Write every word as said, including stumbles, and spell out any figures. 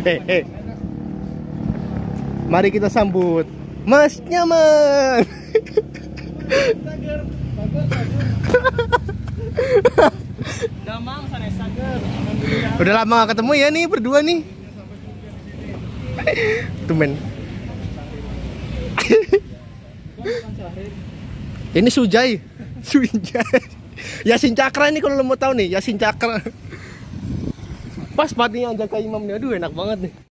Eh, eh. Mari kita sambut Mas Nyaman. Udah lama gak ketemu ya nih berdua nih. Tumen. Ini Sujai. Sujai. Yasin Cakra ini kalau lo mau tahu nih, Yasin Cakra. Pas patinya jaga imam nih. Aduh enak banget nih.